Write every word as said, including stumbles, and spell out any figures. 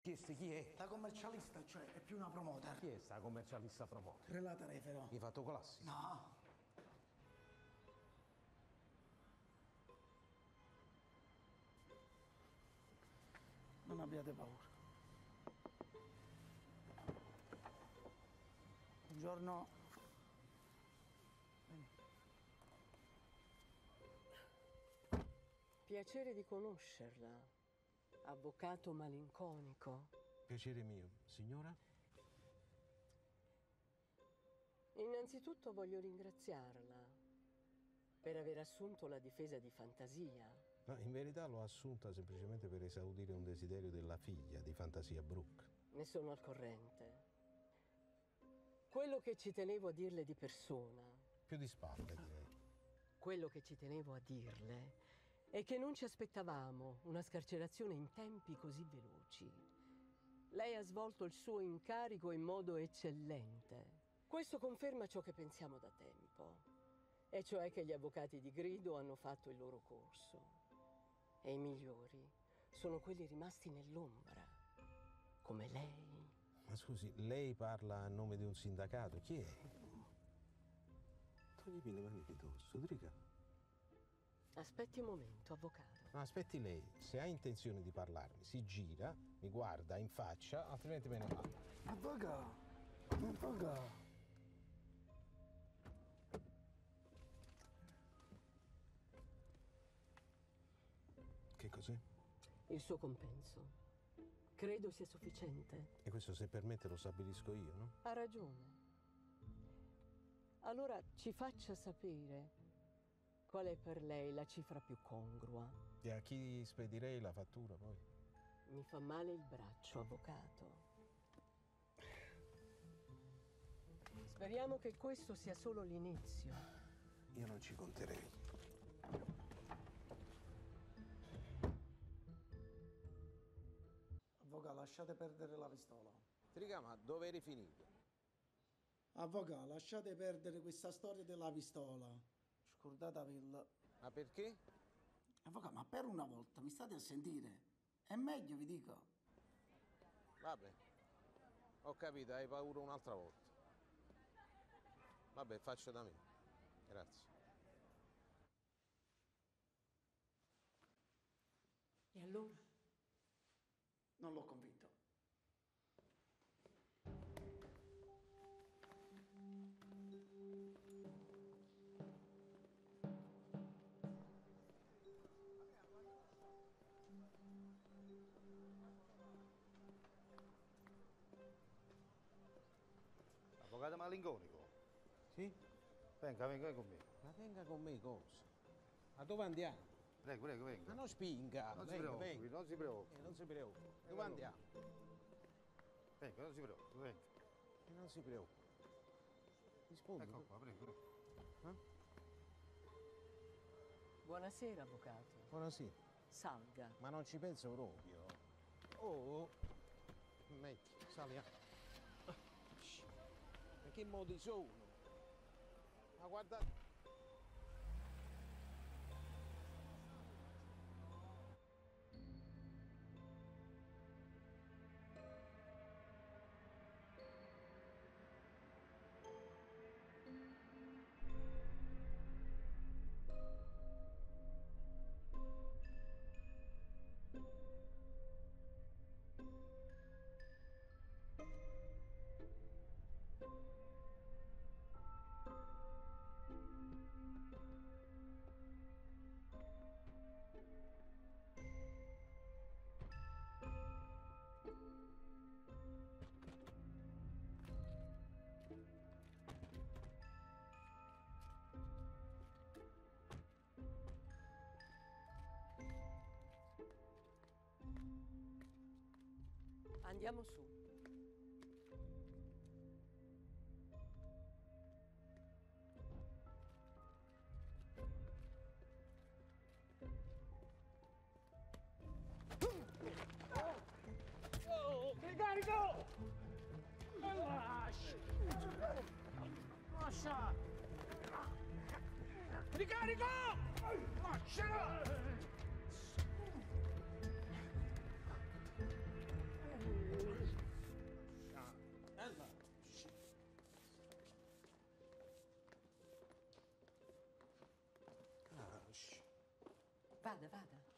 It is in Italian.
Chiesti chi è? La commercialista, cioè, è più una promoter. Chi è sta commercialista promoter? Relata Refero. Mi hai fatto classico? No. Non abbiate paura. Buongiorno. Vieni. Piacere di conoscerla, avvocato malinconico. Piacere mio. Signora? Innanzitutto voglio ringraziarla per aver assunto la difesa di Fantasia. No, in verità l'ho assunta semplicemente per esaudire un desiderio della figlia di Fantasia Brooke. Ne sono al corrente. Quello che ci tenevo a dirle di persona, Più di spalle, direi. quello che ci tenevo a dirle è che non ci aspettavamo una scarcerazione in tempi così veloci. Lei ha svolto il suo incarico in modo eccellente. Questo conferma ciò che pensiamo da tempo, e cioè che gli avvocati di grido hanno fatto il loro corso. E i migliori sono quelli rimasti nell'ombra, come lei. Ma scusi, lei parla a nome di un sindacato? Chi è? Toglimi le mani di dosso, Drica. Aspetti un momento, avvocato. No, aspetti lei. Se ha intenzione di parlarmi, si gira, mi guarda in faccia, altrimenti me ne va. Avvocato. Avvocato. Che cos'è? Il suo compenso. Credo sia sufficiente. E questo, se permette, lo stabilisco io, no? Ha ragione. Allora ci faccia sapere qual è per lei la cifra più congrua. E a chi spedirei la fattura, poi? Mi fa male il braccio, avvocato. Speriamo che questo sia solo l'inizio. Io non ci conterei. Avvocato, lasciate perdere la pistola. Triga, ma dove eri finito? Avvocato, lasciate perdere questa storia della pistola. Scordatevi. Ma perché? Avvocato, ma per una volta mi state a sentire? È meglio, vi dico. Vabbè, ho capito, hai paura un'altra volta. Vabbè, faccio da me. Grazie. E allora? Non l'ho convinto. Avvocato malinconico? Sì? Venga, venga con me. Ma venga con me, cosa? Ma dove andiamo? Prego, prego, venga. Ma non spinga. Non si venga, preoccupi, venga. non si preoccupi. Eh, non si preoccupi. Dove andiamo? Venga, non si preoccupi, venga. E non si preoccupi. Rispondi. Ecco qua, prego, prego. Eh? Buonasera, avvocato. Buonasera. Salga. Ma non ci penso proprio. Oh, metti, sali. ah. Ma che modi sono? Ma guarda. Andiamo su. Ricarico! Lascia! Lascia! Ricarico! Lascia! Vada, vada.